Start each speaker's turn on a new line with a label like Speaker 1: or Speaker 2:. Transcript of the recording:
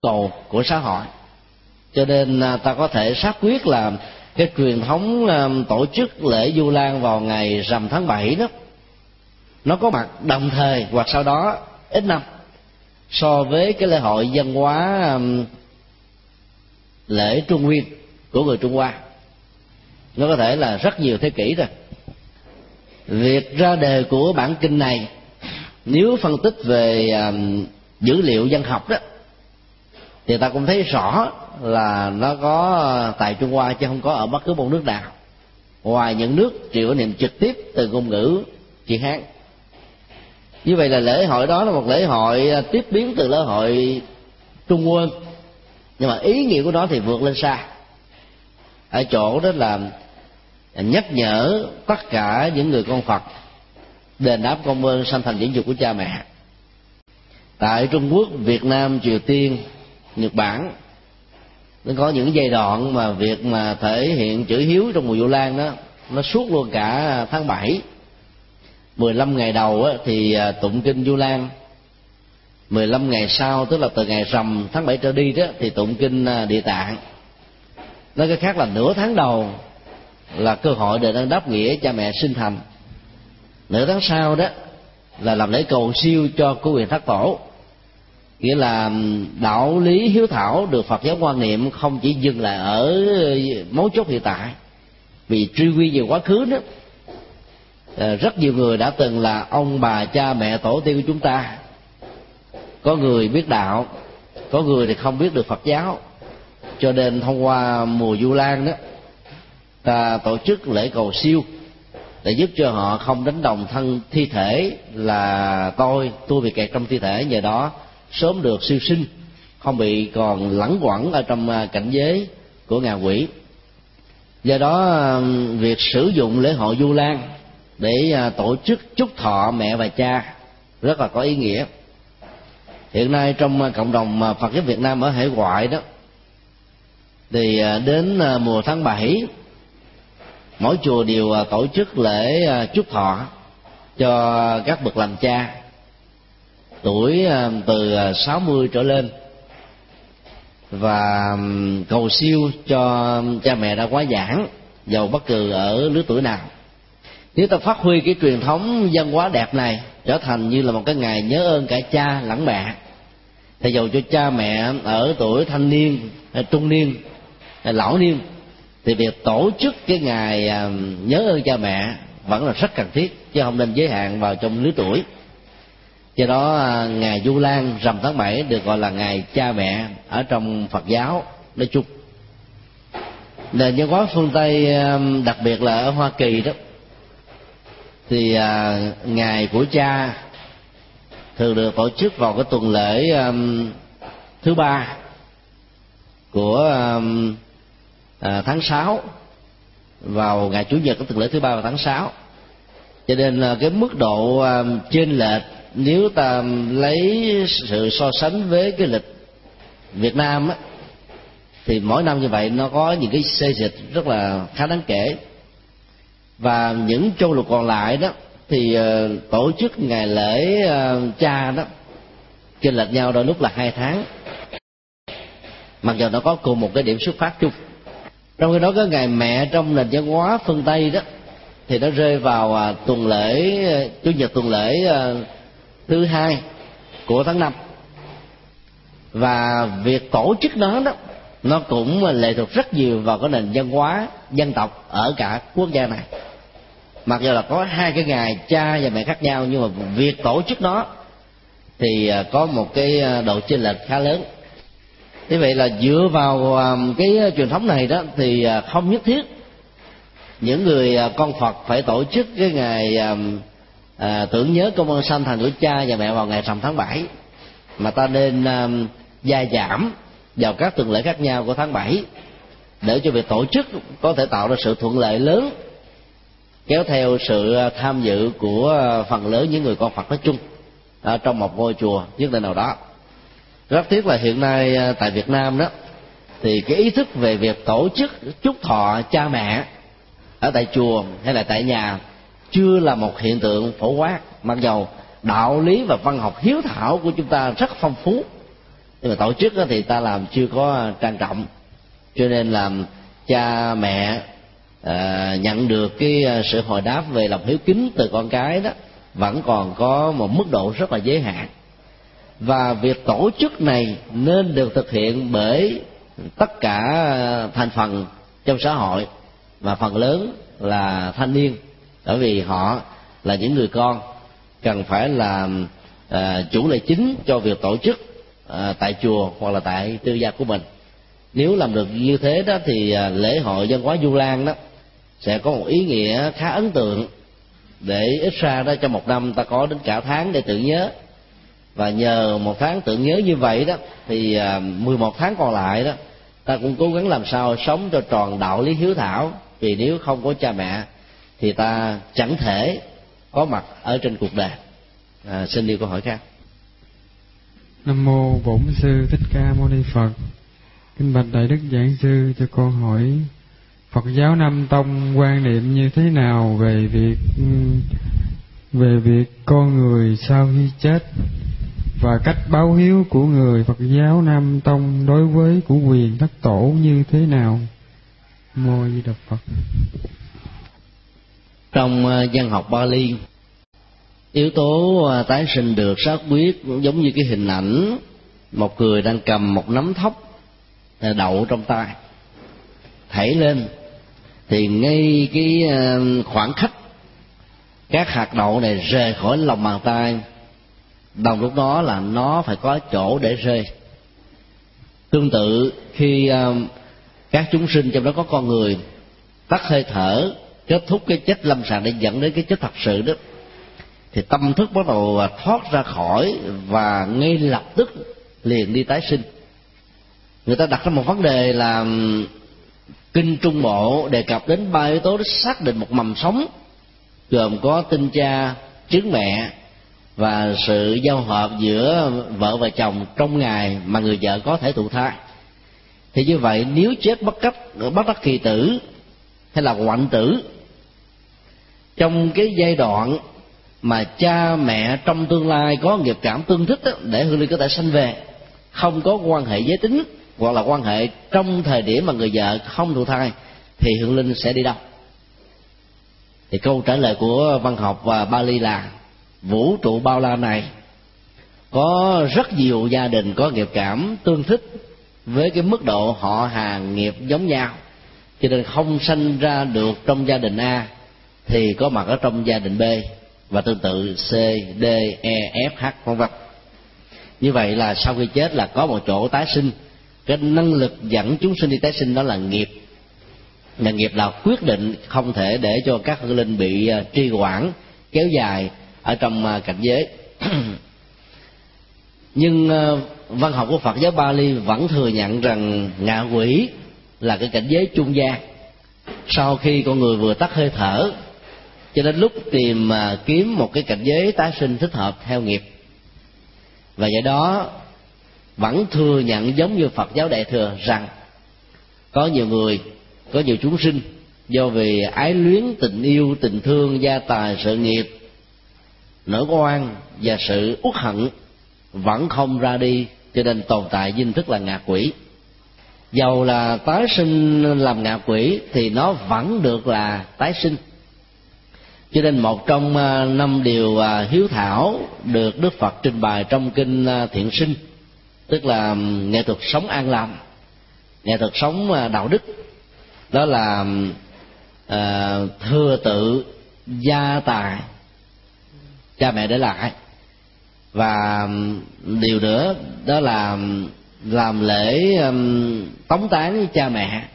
Speaker 1: cầu của xã hội. Cho nên ta có thể xác quyết là cái truyền thống tổ chức lễ Vu Lan vào ngày rằm tháng 7 đó, nó có mặt đồng thời hoặc sau đó ít năm so với cái lễ hội văn hóa lễ Trung Nguyên của người Trung Hoa. Nó có thể là rất nhiều thế kỷ rồi. Việc ra đề của bản kinh này, nếu phân tích về dữ liệu văn học đó, thì ta cũng thấy rõ là nó có tại Trung Hoa chứ không có ở bất cứ một nước nào, ngoài những nước chịu ảnh hưởng trực tiếp từ ngôn ngữ Việt Hán. Như vậy là lễ hội đó là một lễ hội tiếp biến từ lễ hội Trung Quân, nhưng mà ý nghĩa của nó thì vượt lên xa ở chỗ đó là nhắc nhở tất cả những người con Phật đền đáp công ơn sanh thành dưỡng dục của cha mẹ. Tại Trung Quốc, Việt Nam, Triều Tiên, Nhật Bản, nó có những giai đoạn mà việc mà thể hiện chữ hiếu trong mùa Vu Lan đó nó suốt luôn cả tháng 7. 15 ngày đầu thì tụng kinh Vu Lan, 15 ngày sau, tức là từ ngày rằm tháng 7 trở đi đó, thì tụng kinh Địa Tạng. Nói cái khác là nửa tháng đầu là cơ hội để đền đáp nghĩa cha mẹ sinh thành. Nửa tháng sau đó là làm lễ cầu siêu cho của quyền thác tổ. Nghĩa là đạo lý hiếu thảo được Phật giáo quan niệm không chỉ dừng lại ở mấu chốt hiện tại, vì truy quy về quá khứ đó, rất nhiều người đã từng là ông bà cha mẹ tổ tiên của chúng ta. Có người biết đạo, có người thì không biết được Phật giáo. Cho nên thông qua mùa Vu Lan đó, ta tổ chức lễ cầu siêu để giúp cho họ không đánh đồng thân thi thể là tôi bị kẹt trong thi thể, nhờ đó sớm được siêu sinh, không bị còn lẳng quẩn ở trong cảnh giới của ngạ quỷ. Do đó việc sử dụng lễ hội Vu Lan để tổ chức chúc thọ mẹ và cha rất là có ý nghĩa. Hiện nay trong cộng đồng Phật giáo Việt Nam ở hải ngoại đó, thì đến mùa tháng 7 mỗi chùa đều tổ chức lễ chúc thọ cho các bậc làm cha tuổi từ 60 trở lên, và cầu siêu cho cha mẹ đã quá giảng, dầu bất cứ ở lứa tuổi nào. Nếu ta phát huy cái truyền thống văn hóa đẹp này trở thành như là một cái ngày nhớ ơn cả cha lẫn mẹ, thì dầu cho cha mẹ ở tuổi thanh niên hay trung niên hay lão niên, thì việc tổ chức cái ngày nhớ ơn cha mẹ vẫn là rất cần thiết, chứ không nên giới hạn vào trong lứa tuổi. Do đó ngày Vu Lan rằm tháng 7 được gọi là ngày cha mẹ ở trong Phật giáo nói chung. Nền văn hóa phương Tây, đặc biệt là ở Hoa Kỳ đó, thì ngày của cha thường được tổ chức vào cái tuần lễ thứ ba của tháng 6, vào ngày Chủ nhật của tuần lễ thứ ba vào tháng 6. Cho nên là cái mức độ chênh lệch, nếu ta lấy sự so sánh với cái lịch Việt Nam á, thì mỗi năm như vậy nó có những cái xê dịch rất là khá đáng kể. Và những châu lục còn lại đó thì tổ chức ngày lễ cha đó chênh lệch nhau đôi lúc là 2 tháng, mặc dù nó có cùng một cái điểm xuất phát chung. Trong khi đó cái ngày mẹ trong nền văn hóa phương Tây đó thì nó rơi vào tuần lễ Chủ nhật tuần lễ thứ 2 của tháng 5. Và việc tổ chức đó nó cũng lệ thuộc rất nhiều vào cái nền văn hóa dân tộc ở cả quốc gia này. Mặc dù là có 2 cái ngày cha và mẹ khác nhau, nhưng mà việc tổ chức nó thì có một cái độ chênh lệch khá lớn. Thế vậy là dựa vào cái truyền thống này đó, thì không nhất thiết những người con Phật phải tổ chức cái ngày tưởng nhớ công ơn sanh thành của cha và mẹ vào ngày rằm tháng 7, mà ta nên gia giảm vào các tuần lễ khác nhau của tháng 7 để cho việc tổ chức có thể tạo ra sự thuận lợi lớn, kéo theo sự tham dự của phần lớn những người con Phật nói chung ở trong một ngôi chùa nhất định nào đó. Rất tiếc là hiện nay tại Việt Nam đó, thì cái ý thức về việc tổ chức chúc thọ cha mẹ ở tại chùa hay là tại nhà chưa là một hiện tượng phổ quát, mặc dầu đạo lý và văn học hiếu thảo của chúng ta rất phong phú, nhưng mà tổ chức thì ta làm chưa có trang trọng, cho nên là cha mẹ nhận được cái sự hồi đáp về lòng hiếu kính từ con cái đó vẫn còn có một mức độ rất là giới hạn. Và việc tổ chức này nên được thực hiện bởi tất cả thành phần trong xã hội, và phần lớn là thanh niên, bởi vì họ là những người con cần phải là chủ lệ chính cho việc tổ chức tại chùa hoặc là tại tư gia của mình. Nếu làm được như thế đó thì lễ hội văn hóa Vu Lan đó sẽ có một ý nghĩa khá ấn tượng, để ít ra đó trong một năm ta có đến cả tháng để tưởng nhớ. Và nhờ một tháng tưởng nhớ như vậy đó thì 11 tháng còn lại đó ta cũng cố gắng làm sao sống cho tròn đạo lý hiếu thảo, vì nếu không có cha mẹ thì ta chẳng thể có mặt ở trên cuộc đời. Xin đi câu hỏi khác.
Speaker 2: Nam mô Bổn Sư Thích Ca Mâu Ni Phật. Kính bạch Đại Đức Giảng Sư, cho con hỏi Phật giáo Nam Tông quan niệm như thế nào về việc con người sau khi chết, và cách báo hiếu của người Phật giáo Nam Tông đối với của quyền thất tổ như thế nào? Mô Di Đà Phật.
Speaker 1: Trong văn học Bali, yếu tố tái sinh được xác quyết giống như cái hình ảnh một người đang cầm một nắm thóc đậu trong tay, thảy lên thì ngay cái khoảng khắc các hạt đậu này rời khỏi lòng bàn tay, đồng lúc đó là nó phải có chỗ để rơi. Tương tự khi các chúng sinh, trong đó có con người, tắt hơi thở, kết thúc cái chết lâm sàng để dẫn đến cái chết thật sự đó, thì tâm thức bắt đầu thoát ra khỏi và ngay lập tức liền đi tái sinh. Người ta đặt ra một vấn đề là Kinh Trung Bộ đề cập đến 3 yếu tố để xác định một mầm sống, gồm có tinh cha, trứng mẹ và sự giao hợp giữa vợ và chồng trong ngày mà người vợ có thể thụ thai. Thì như vậy, nếu chết bất đắc kỳ tử hay là hoạn tử, trong cái giai đoạn mà cha mẹ trong tương lai có nghiệp cảm tương thích để hương linh có thể sanh về, không có quan hệ giới tính hoặc là quan hệ trong thời điểm mà người vợ không thụ thai, thì hương linh sẽ đi đâu? Thì câu trả lời của văn học và Bali là vũ trụ bao la này có rất nhiều gia đình có nghiệp cảm tương thích với cái mức độ họ hàng nghiệp giống nhau, cho nên không sanh ra được trong gia đình A thì có mặt ở trong gia đình B, và tương tự C, D, E, F, H vân vân. Như vậy là sau khi chết là có một chỗ tái sinh. Cái năng lực dẫn chúng sinh đi tái sinh đó là nghiệp. Là nghiệp là quyết định không thể để cho các hương linh bị trì hoãn kéo dài ở trong cảnh giới. Nhưng văn học của Phật giáo Bali vẫn thừa nhận rằng ngạ quỷ là cái cảnh giới trung gian sau khi con người vừa tắt hơi thở, cho đến lúc tìm kiếm một cái cảnh giới tái sinh thích hợp theo nghiệp. Và vậy đó vẫn thừa nhận giống như Phật giáo Đại thừa rằng có nhiều người, có nhiều chúng sinh do vì ái luyến, tình yêu, tình thương, gia tài, sự nghiệp, nỗi oan và sự uất hận vẫn không ra đi, cho nên tồn tại danh thức là ngạ quỷ. Dầu là tái sinh làm ngạ quỷ thì nó vẫn được là tái sinh. Cho nên một trong 5 điều hiếu thảo được Đức Phật trình bày trong kinh Thiện Sinh, tức là nghệ thuật sống an lành, nghệ thuật sống đạo đức, đó là thừa tự gia tài cha mẹ để lại, và điều nữa đó là làm lễ tống táng cha mẹ